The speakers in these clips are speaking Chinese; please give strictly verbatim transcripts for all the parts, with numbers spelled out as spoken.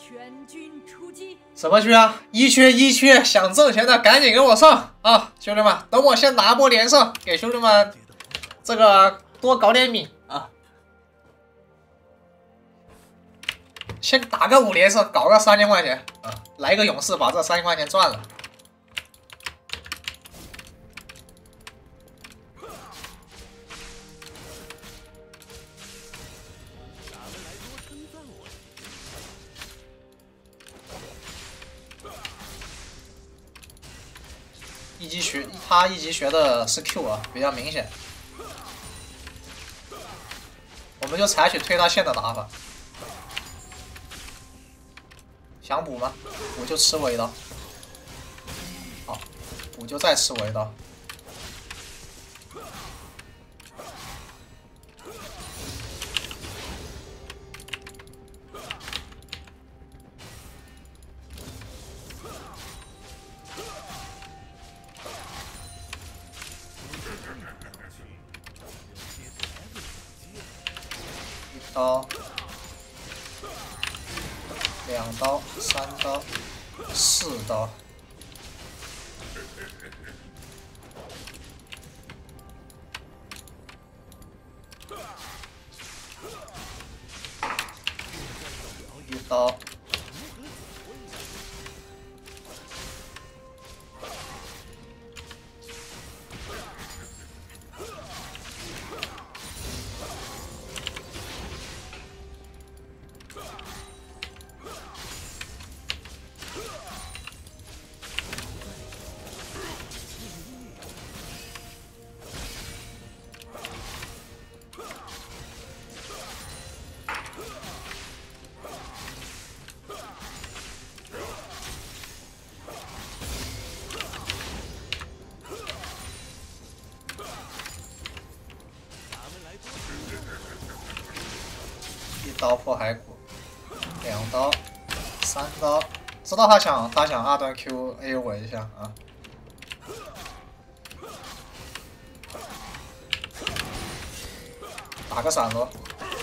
全军出击！ 什么区啊？一区一区，想挣钱的赶紧给我上啊！兄弟们，等我先拿波连胜，给兄弟们这个多搞点米啊！先打个五连胜，搞个三千块钱啊！来个勇士，把这三千块钱赚了。 一级学他一级学的是 Q 啊，比较明显。我们就采取推他线的打法。想补吗？补就吃我一刀。好，补就再吃我一刀。刀，两刀，三刀，四刀。一刀。一刀破骸骨，两刀，三刀，知道他想他想二段 Q A 我一下啊，打个闪罗。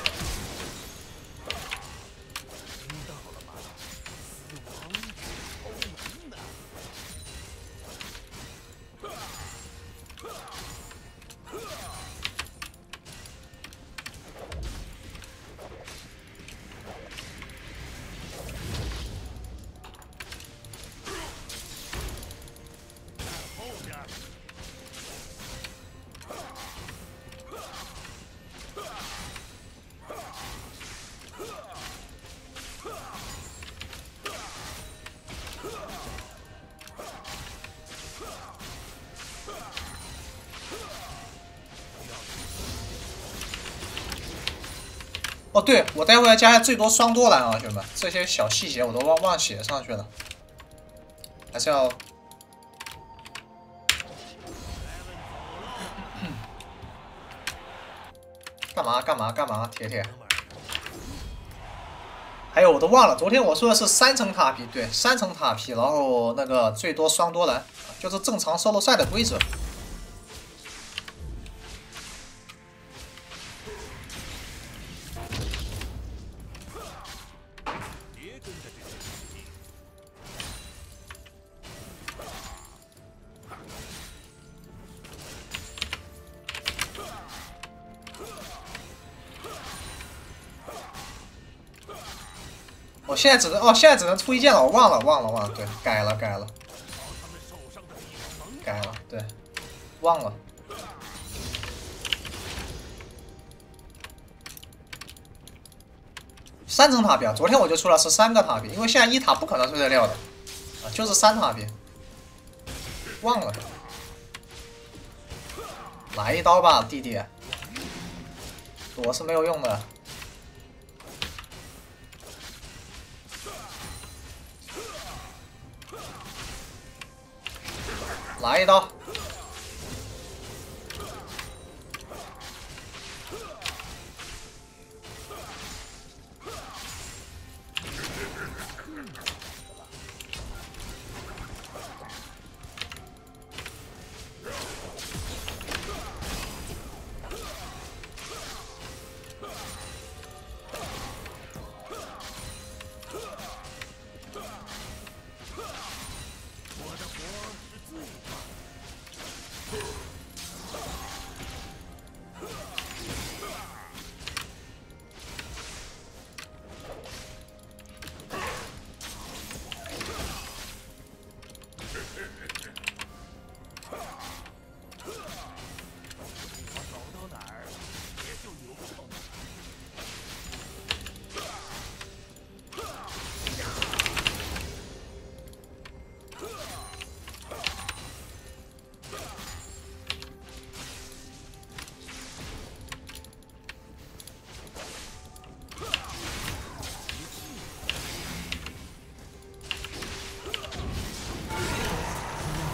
哦，对，我待会要加最多双多蓝啊，兄弟们，这些小细节我都忘忘写上去了，还是要。干嘛干嘛干嘛，铁铁。还有我都忘了，昨天我说的是三层塔皮，对，三层塔皮，然后那个最多双多蓝，就是正常 solo 赛的规则。 我现在只能哦，现在只能出一件了，我忘了，忘了，忘了，对，改了，改了，改了，对，忘了。三层塔比啊，昨天我就出了十三个塔比，因为现在一塔不可能推得掉的，啊，就是三塔比，忘了。来一刀吧，弟弟，躲是没有用的。 来一刀！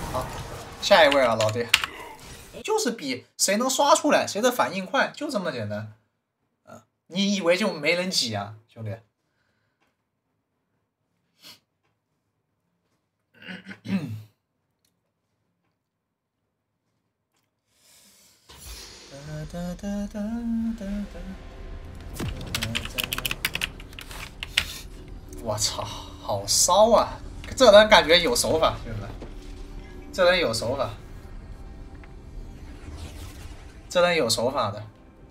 好，下一位啊，老弟，就是比谁能刷出来，谁的反应快，就这么简单。啊，你以为就没人挤啊，兄弟？我操，好骚啊！这人感觉有手法，兄弟们，这人有手法，这人有手法的。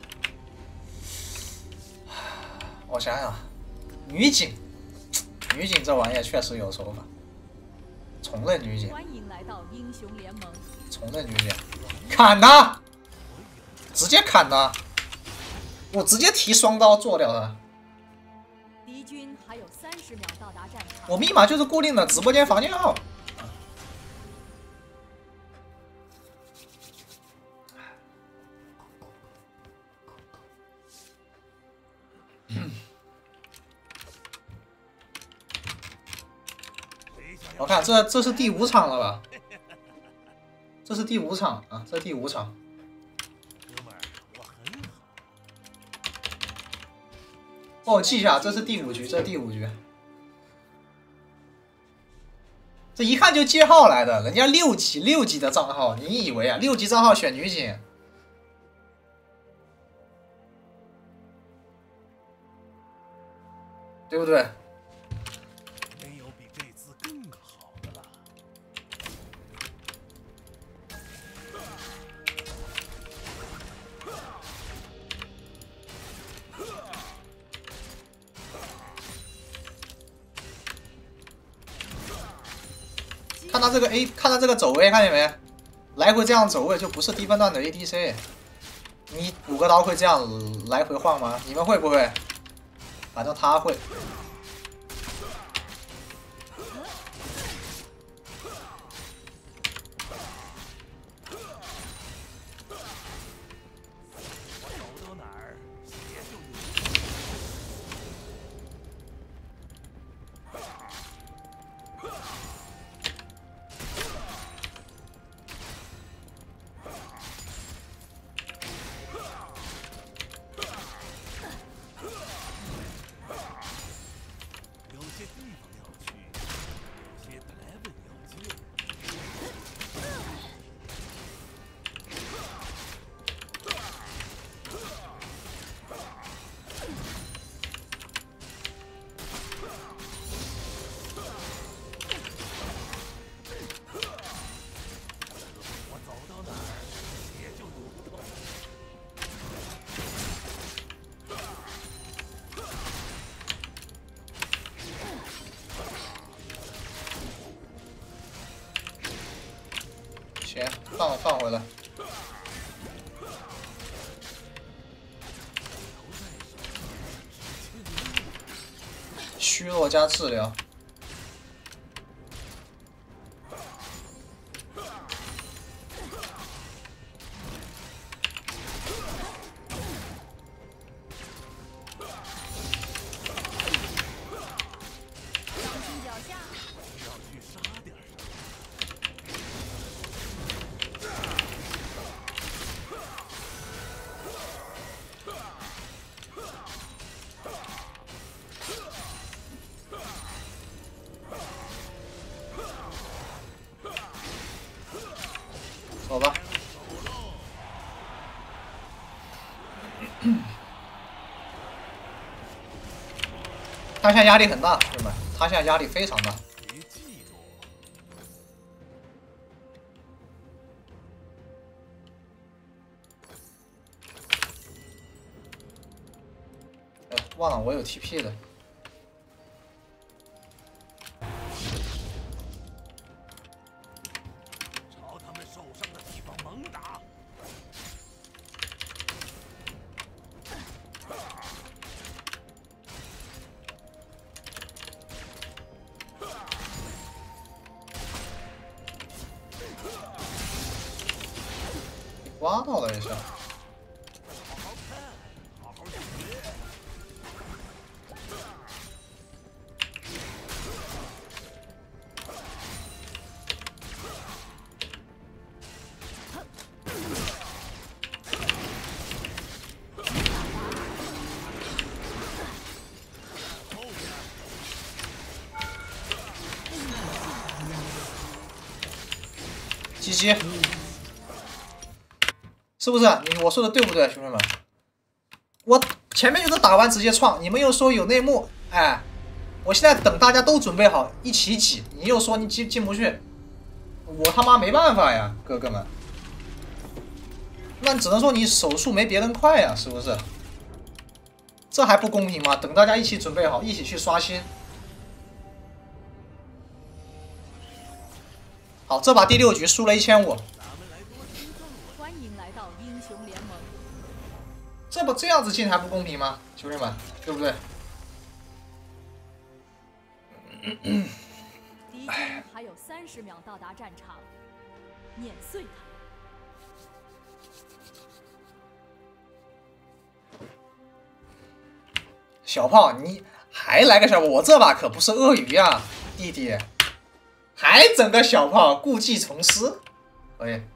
我想想，女警，女警这玩意确实有手法。重任女警， 欢迎来到英雄联盟。 重任女警，砍他！直接砍他！我直接提双刀做掉他。 敌军还有三十秒到达战场。 我密码就是固定的直播间房间号。嗯、我看这这是第五场了吧？这是第五场啊，这第五场。帮我记一下，这是第五局，这是第五局。这一看就借号来的，人家六级六级的账号，你以为啊？六级账号选女警，对不对？ 没有比这次更好的了。 看他这个 A， 看他这个走位，看见没？来回这样走位就不是低分段的 A D C。你五个刀会这样来回晃吗？你们会不会？反正他会。行，放放回来。虚弱加治疗。走吧。他现在压力很大，兄弟们，他现在压力非常大。哎，忘了我有 T P 的。刮到了一下， G G， 是不是？你我说的对不对，兄弟们？我前面就是打完直接创，你们又说有内幕，哎，我现在等大家都准备好一起挤，你又说你进进不去，我他妈没办法呀，哥哥们。那只能说你手速没别人快呀，是不是？这还不公平吗？等大家一起准备好，一起去刷新。好，这把第六局输了一千五。 欢迎来到英雄联盟。 这不这样子进还不公平吗，兄弟们，对不对？ 敌军还有三十秒到达战场，碾碎他。 小炮，你还来个小炮？我这把可不是鳄鱼呀，弟弟，还整个小炮，故技重施，可以。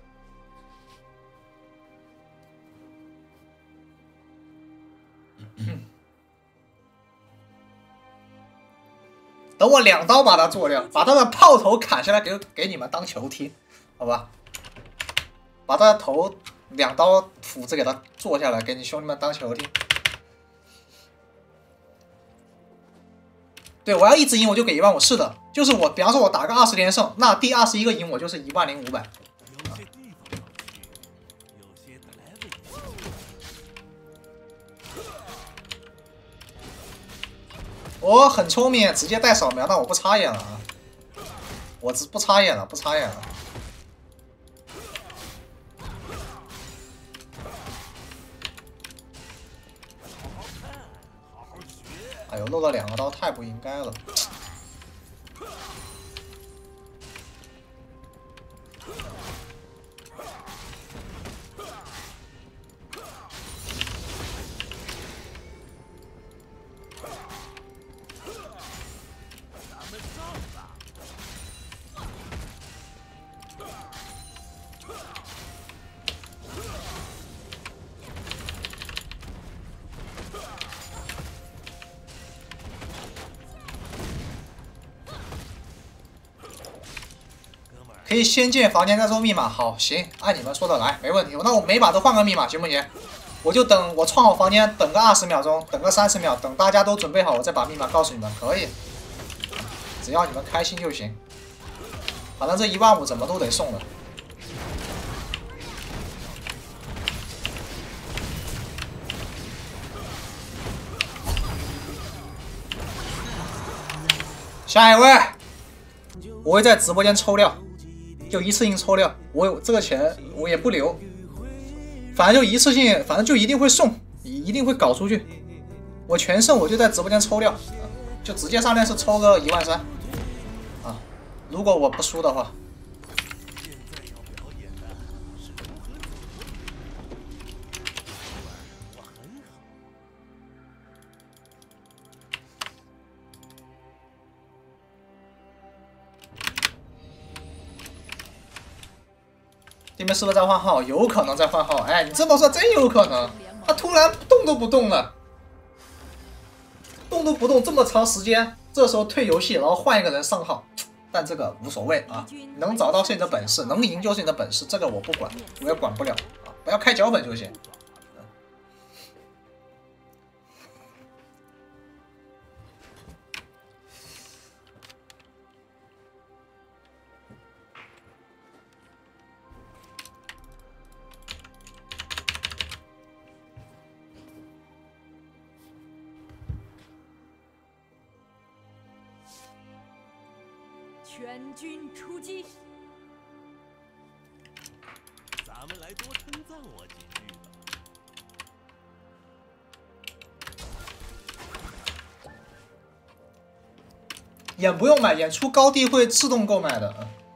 等我两刀把他做掉，把他的炮头砍下来给给你们当球踢，好吧？把他的头两刀斧子给他做下来，给你兄弟们当球踢。对，我要一直赢我就给一万五，是的，就是我，比方说我打个二十连胜，那第二十一个赢我就是一万零五百。我很聪明，直接带扫描，那我不插眼了啊！我只不插眼了，不插眼了。哎呦，漏了两个刀，太不应该了。可以先建房间再做密码，好，行，按你们说的来，没问题。那我每把都换个密码，行不行？我就等我创好房间，等个二十秒钟，等个三十秒，等大家都准备好，我再把密码告诉你们，可以。只要你们开心就行。反正这一万五怎么都得送的。下一位。我会在直播间抽料，就一次性抽料。我有这个钱，我也不留，反正就一次性，反正就一定会送，一定会搞出去。我全胜，我就在直播间抽料，就直接上链是抽个一万三啊！如果我不输的话。对面是不是在换号？有可能在换号。哎，你这么说真有可能，他突然动都不动了，动都不动这么长时间，这时候退游戏，然后换一个人上号，但这个无所谓啊，能找到是你的本事，能赢就是你的本事，这个我不管，我也管不了啊，不要开脚本就行。 全军出击！ 咱们来多称赞我几句吧。 眼不用买，演出高地会自动购买的。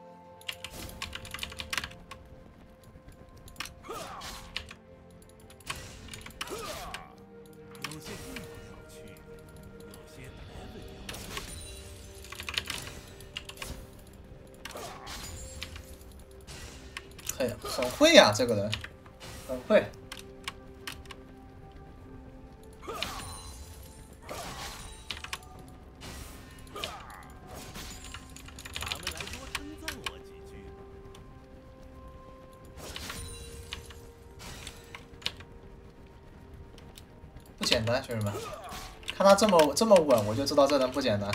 很很会呀、啊，这个人很会。 咱们来多称赞我几句吧。 不简单，兄弟们，看他这么这么稳，我就知道这人不简单。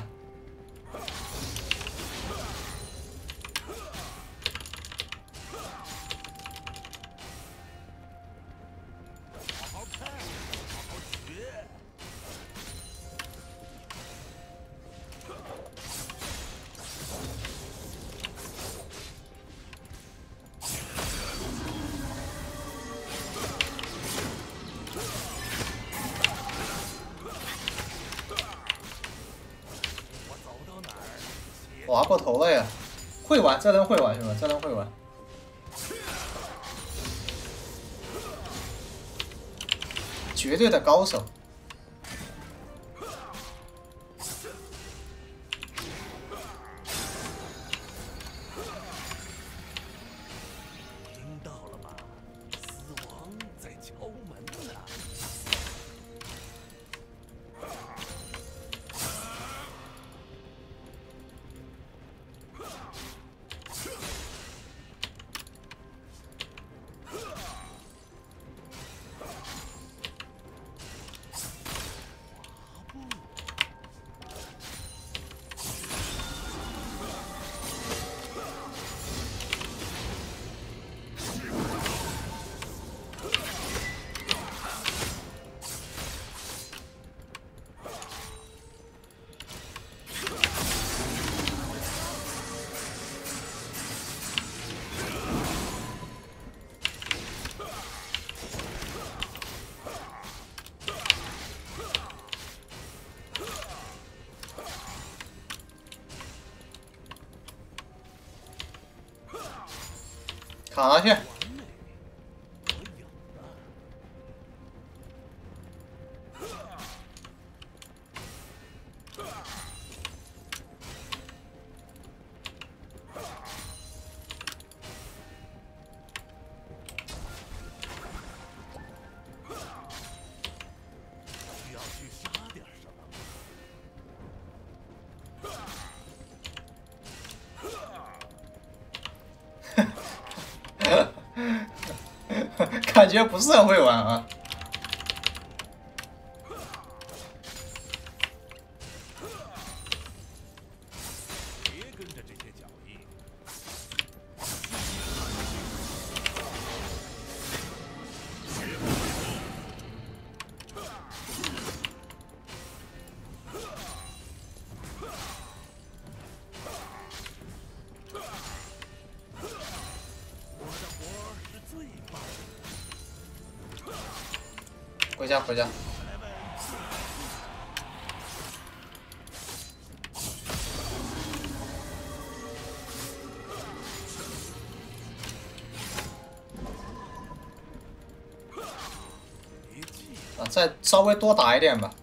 划过头了呀！会玩，这人会玩，兄弟们，这人会玩。绝对的高手。 听到了吗？死亡在敲门呢。 卡上去。 需要去杀点什么吗？ 感觉不是很会玩啊。 别跟着这些脚印。我的活是最棒的。 回家，回家。啊，再稍微多打一点吧。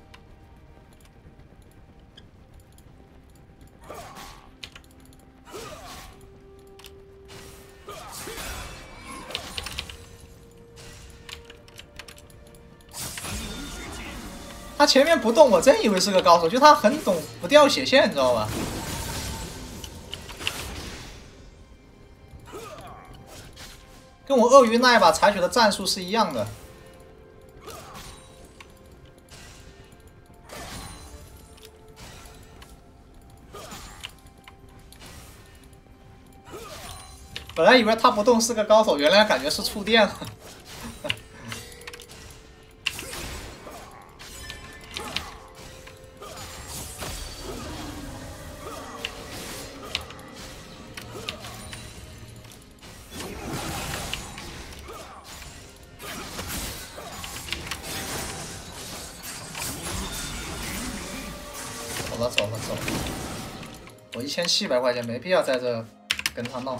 他前面不动，我真以为是个高手，就他很懂不掉血线，你知道吧？跟我鳄鱼那一把采取的战术是一样的。本来以为他不动是个高手，原来感觉是触电了。走了走了走了，我一千七百块钱没必要在这跟他闹。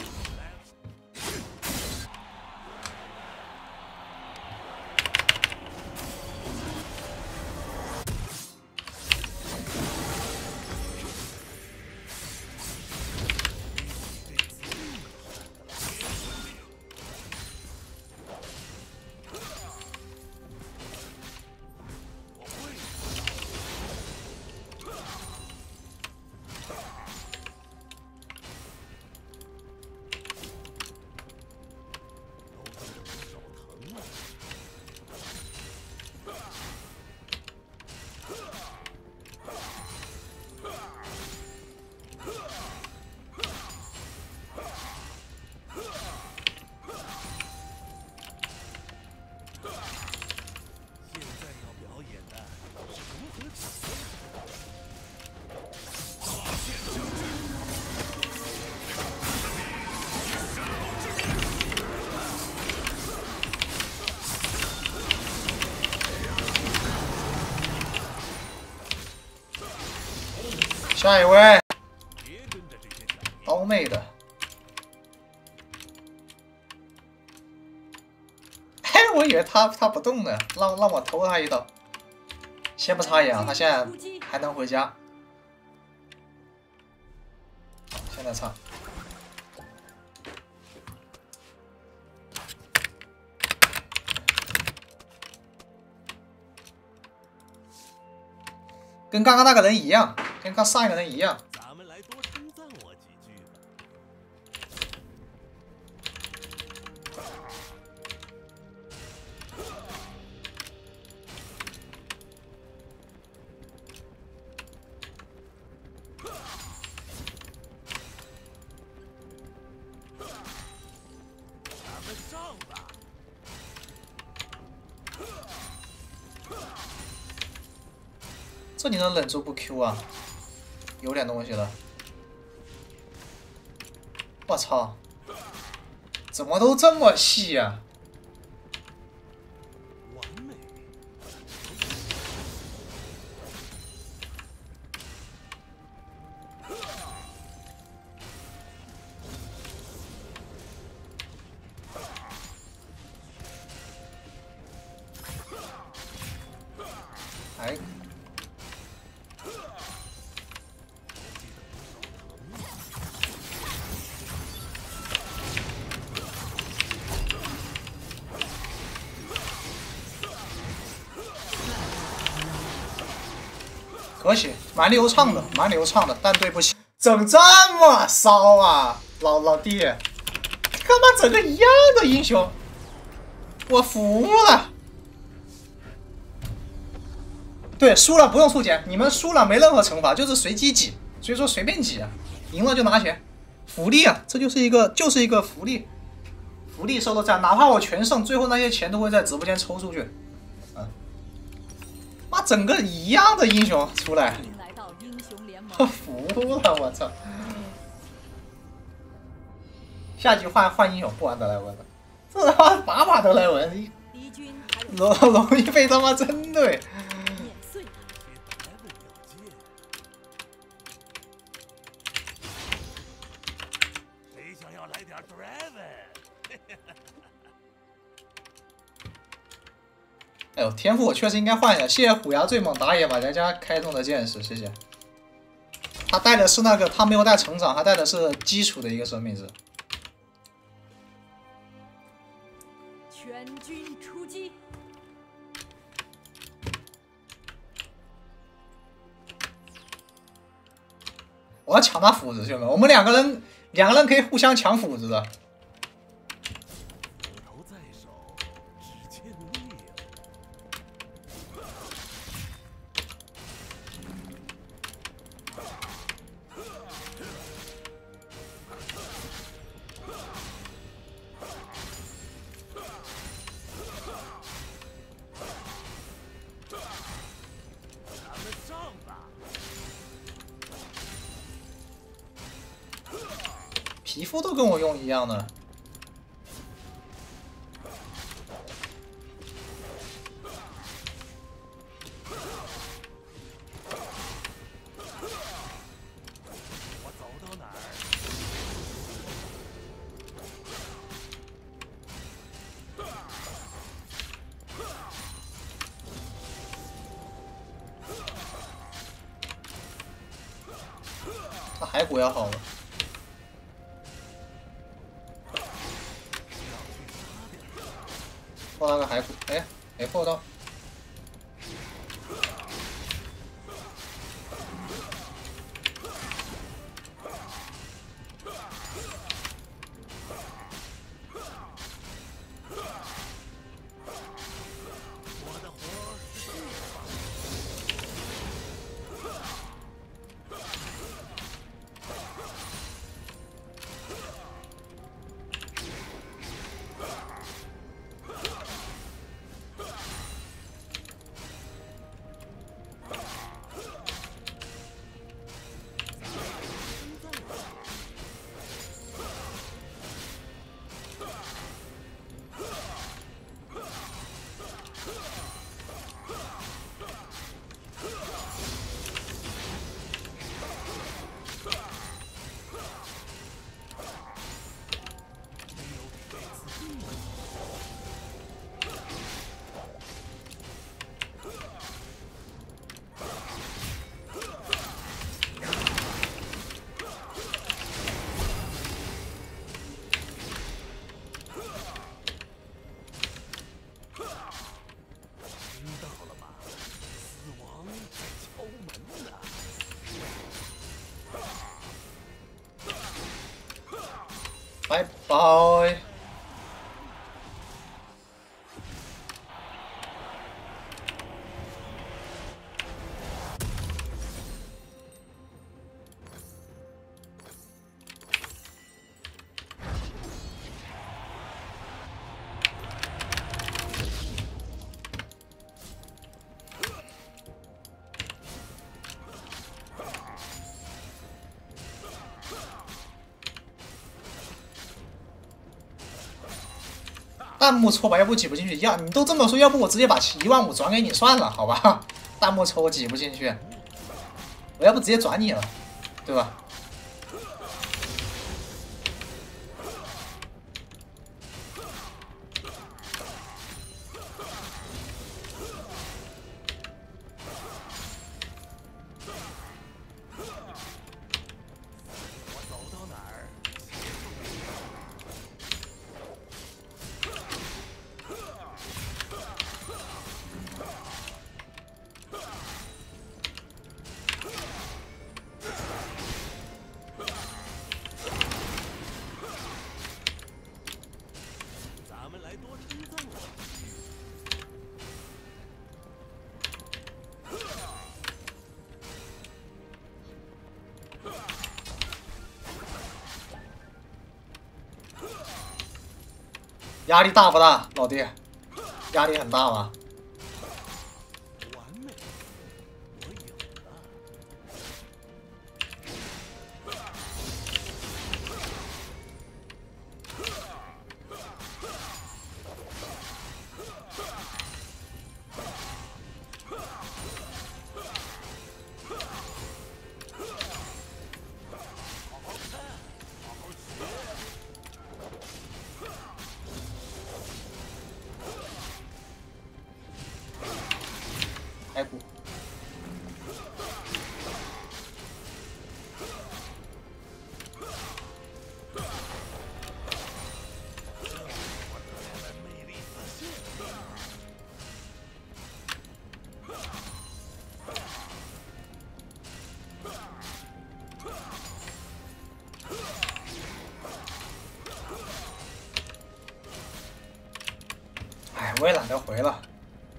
下一位， 别跟着这些小迷。 刀妹的。嘿，我以为他他不动呢，让让我偷他一刀。先不插眼啊，他现在还能回家。现在插。 跟刚刚那个人一样，跟刚上一个人一样。 咱们来多称赞我几句吧。咱们上吧。 这你能忍住不 Q 啊？有点东西了。我操！怎么都这么细呀、 完美。 哎。 可惜，蛮流畅的，蛮流畅的，但对不起，整这么骚啊，老老弟，干嘛整个一样的英雄？我服了。对，输了不用出钱，你们输了没任何惩罚，就是随机挤，所以说随便挤啊，赢了就拿钱，福利啊，这就是一个就是一个福利，福利收到这样，哪怕我全胜，最后那些钱都会在直播间抽出去，啊。 妈，整个一样的英雄出来， 来到英雄联盟， 我服了，我操！下局换换英雄，不玩德莱文了，这他妈把把德莱文， 敌军还有容容易被他妈针对。 碾碎他。 别来问要见。谁想要来点 Draven？ 哎呦，天赋我确实应该换一下，谢谢虎牙最猛打野马佳佳开中的剑士，谢谢。他带的是那个，他没有带成长，他带的是基础的一个生命值。 全军出击！ 我要抢他斧子，兄弟们，我们两个人两个人可以互相抢斧子的。 斧头在手，只欠力啊！咱们上吧！ 皮肤都跟我用一样的。 我走到哪儿？ 他骸骨要好了。破那个骸骨，哎，没破到。 我的活儿是这样。 拜拜。弹幕抽吧，要不挤不进去。要你都这么说，要不我直接把一万五转给你算了，好吧？弹幕抽挤不进去，我要不直接转你了，对吧？压力大不大，老弟？压力很大吗？ 完美，我有了。 开鼓。哎，我也懒得回了。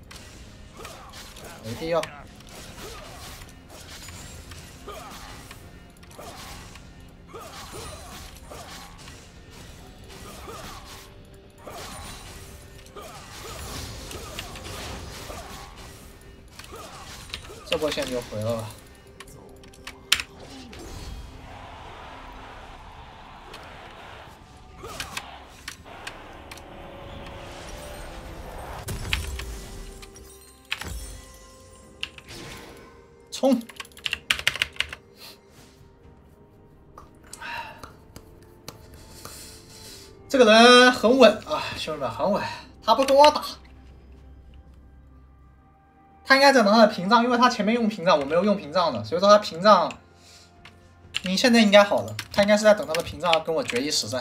没必要。这波线就回了吧。冲！这个人很稳啊，兄弟们很稳，他不跟我打，他应该在拿着屏障，因为他前面用屏障，我没有用屏障的，所以说他屏障，你现在应该好了，他应该是在等他的屏障跟我决一死战。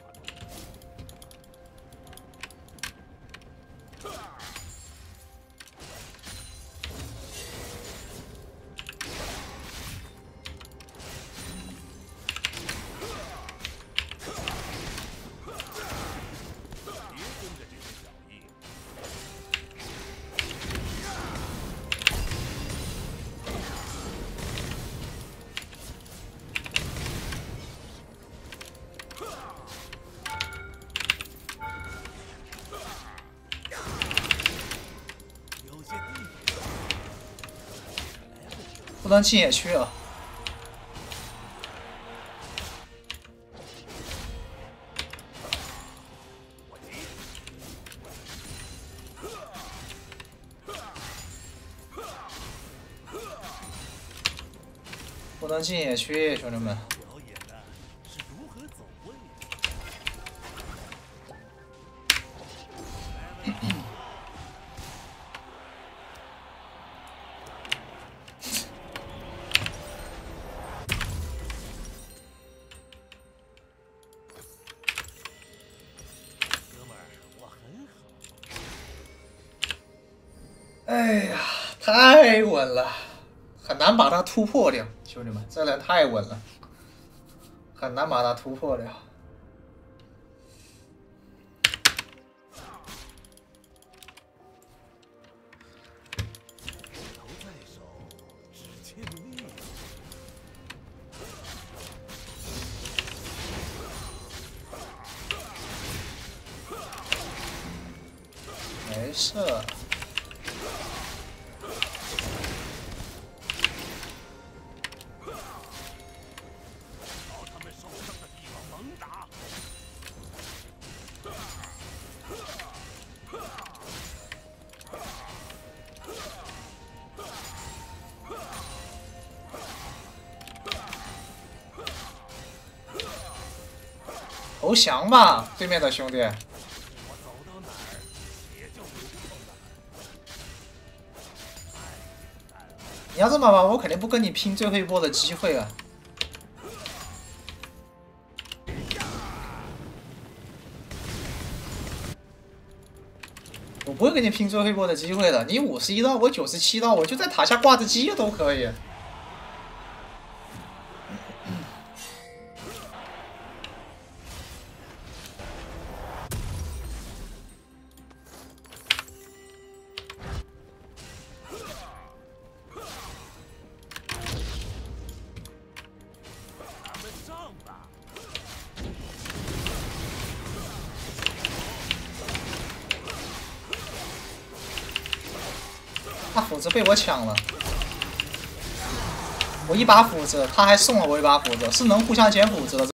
不能进野区了。不能进野区，兄弟们。 表演的是如何走位。 哎呀，太稳了，很难把它突破掉，兄弟们，这人太稳了，很难把它突破掉。 事。投降吧，对面的兄弟！你要这么玩，我肯定不跟你拼最后一波的机会啊！我不会跟你拼最后一波的机会的。你五十一刀，我九十七刀，我就在塔下挂着鸡都可以。 他斧子被我抢了，我一把斧子，他还送了我一把斧子，是能互相捡斧子的。